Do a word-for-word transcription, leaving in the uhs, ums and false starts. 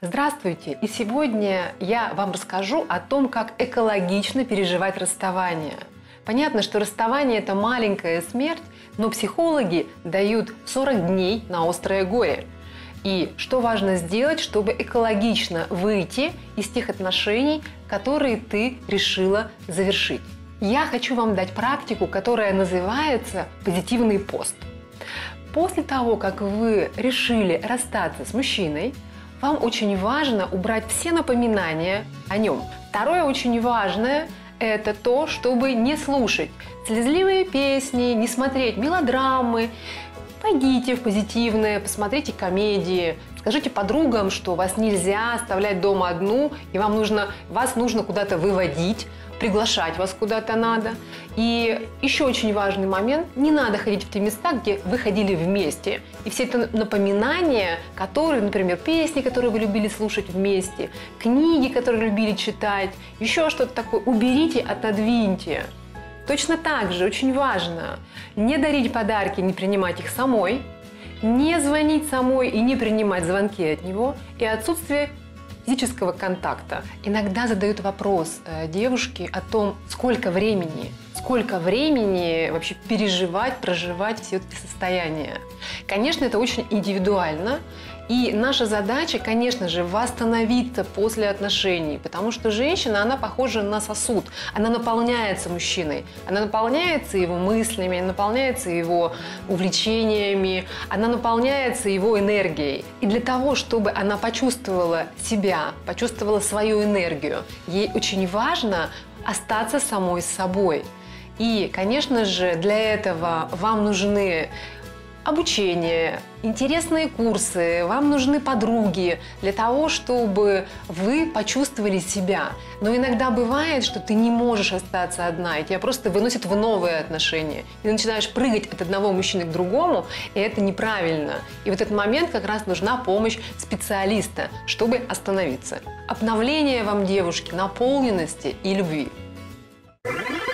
Здравствуйте! И сегодня я вам расскажу о том, как экологично переживать расставание. Понятно, что расставание – это маленькая смерть, но психологи дают сорок дней на острое горе. И что важно сделать, чтобы экологично выйти из тех отношений, которые ты решила завершить. Я хочу вам дать практику, которая называется «позитивный пост». После того, как вы решили расстаться с мужчиной, вам очень важно убрать все напоминания о нем. Второе очень важное – это то, чтобы не слушать слезливые песни, не смотреть мелодрамы. Пойдите в позитивное, посмотрите комедии, скажите подругам, что вас нельзя оставлять дома одну, и вам нужно, вас нужно куда-то выводить, приглашать вас куда-то надо. И еще очень важный момент – не надо ходить в те места, где вы ходили вместе. И все это напоминания, которые, например, песни, которые вы любили слушать вместе, книги, которые любили читать, еще что-то такое, уберите, отодвиньте. Точно так же очень важно не дарить подарки, не принимать их самой, не звонить самой и не принимать звонки от него, и отсутствие физического контакта. Иногда задают вопрос э, девушке о том, сколько времени, сколько времени вообще переживать, проживать все эти состояния. Конечно, это очень индивидуально. И наша задача, конечно же, восстановиться после отношений, потому что женщина, она похожа на сосуд, она наполняется мужчиной, она наполняется его мыслями, она наполняется его увлечениями, она наполняется его энергией. И для того, чтобы она почувствовала себя, почувствовала свою энергию, ей очень важно остаться самой собой. И, конечно же, для этого вам нужны обучение, интересные курсы, вам нужны подруги для того, чтобы вы почувствовали себя. Но иногда бывает, что ты не можешь остаться одна, и тебя просто выносит в новые отношения. И ты начинаешь прыгать от одного мужчины к другому, и это неправильно. И в этот момент как раз нужна помощь специалиста, чтобы остановиться. Обновление вам, девушки, наполненности и любви.